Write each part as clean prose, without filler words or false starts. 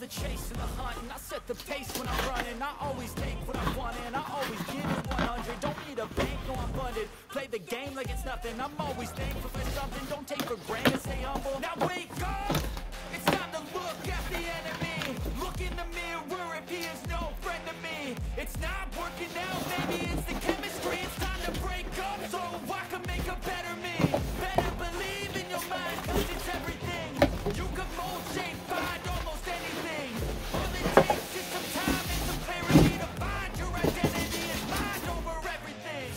the chase and the hunt, and I set the pace when I'm running. I always take what I want and I always give it 100. Don't need a bank, no I'm funded. Play the game like it's nothing. I'm always thankful for something. Don't take for granted, stay humble. Now wake up! It's time to look at the enemy. Look in the mirror if he is no friend to me. It's not working out, maybe it's the chemistry. It's time to break up so I can make a better me. Better believe in your mind, cause it's everything. You can mold, shape, find almost anything. All it takes is some time and some clarity to find your identity is mind over everything.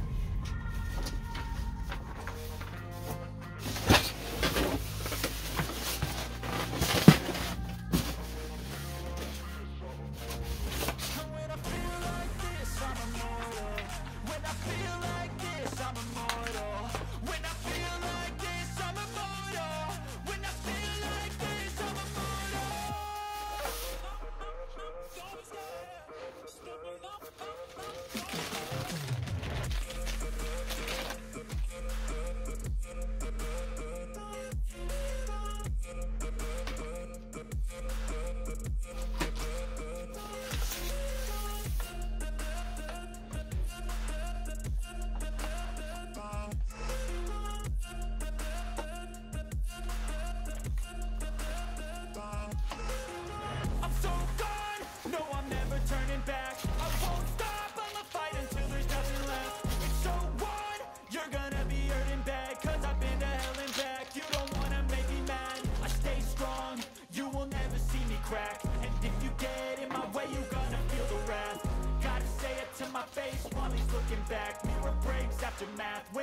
When I feel like this, I'm immortal. When I feel like this, I'm immortal. When I feel like this, I'm immortal. When I feel like this, I'm so gone. No, I'm never turning back. I won't stop, I'ma fight until there's nothing left. It's so on, you're gonna be hurting bad, cause I've been to hell and back. You don't wanna make me mad, I stay strong. You will never see me crack. And if you get in my way, you're gonna feel the wrath. Gotta say it to my face while he's looking back. Mirror breaks, aftermath.